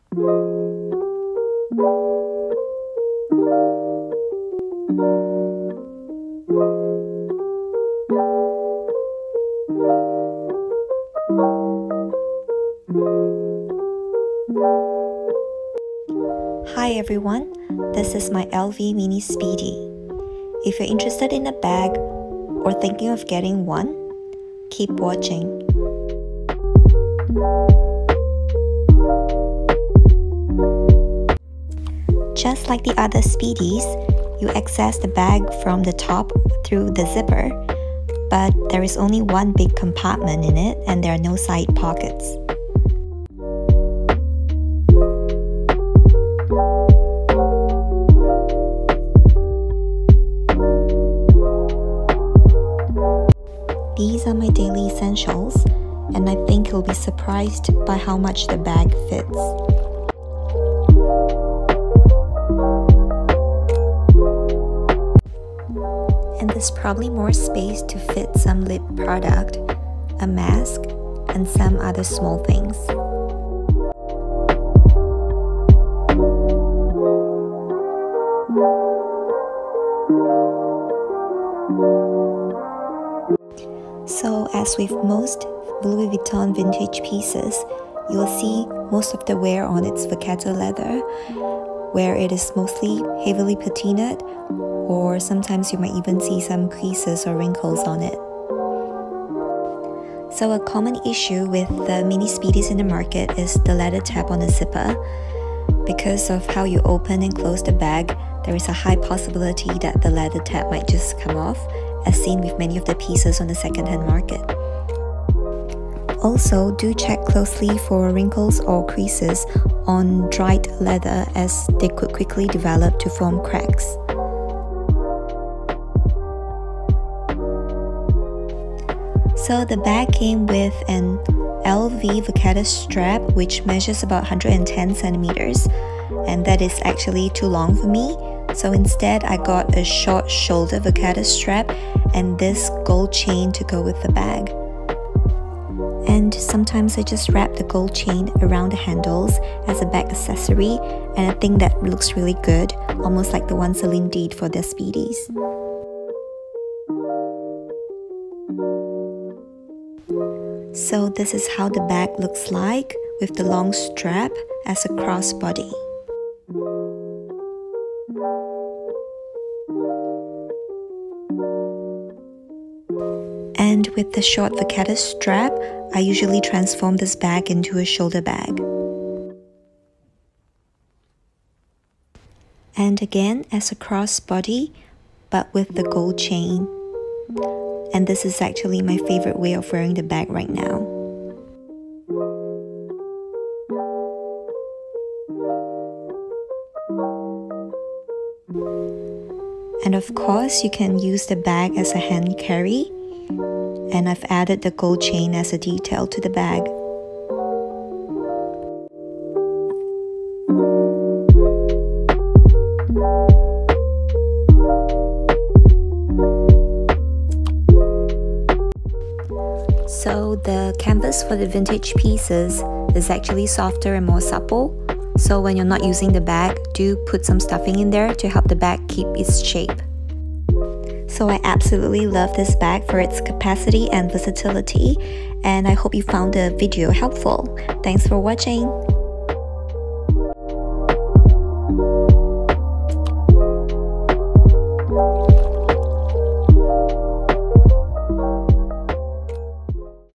Hi everyone, this is my LV Mini Speedy. If you're interested in a bag or thinking of getting one, keep watching. Just like the other Speedies, you access the bag from the top through the zipper, but there is only one big compartment in it and there are no side pockets. These are my daily essentials, and I think you'll be surprised by how much the bag fits. And there's probably more space to fit some lip product, a mask, and some other small things. So as with most Louis Vuitton vintage pieces, you'll see most of the wear on its vaccato leather, where it is mostly heavily patinaed, or sometimes you might even see some creases or wrinkles on it. So a common issue with the Mini Speedies in the market is the leather tab on the zipper. Because of how you open and close the bag, there is a high possibility that the leather tab might just come off, as seen with many of the pieces on the second-hand market. Also, do check closely for wrinkles or creases on dried leather, as they could quickly develop to form cracks. So the bag came with an LV vaccato strap which measures about 110 centimeters, and that is actually too long for me. So instead I got a short shoulder vaccato strap and this gold chain to go with the bag. And sometimes I just wrap the gold chain around the handles as a bag accessory, and I think that looks really good, almost like the one Celine did for their Speedies. So this is how the bag looks like, with the long strap as a crossbody. And with the short vaccato strap, I usually transform this bag into a shoulder bag. And again as a crossbody, but with the gold chain. And this is actually my favorite way of wearing the bag right now. And of course, you can use the bag as a hand carry, and I've added the gold chain as a detail to the bag. So the canvas for the vintage pieces is actually softer and more supple. So when you're not using the bag, do put some stuffing in there to help the bag keep its shape. So I absolutely love this bag for its capacity and versatility, and I hope you found the video helpful. Thanks for watching.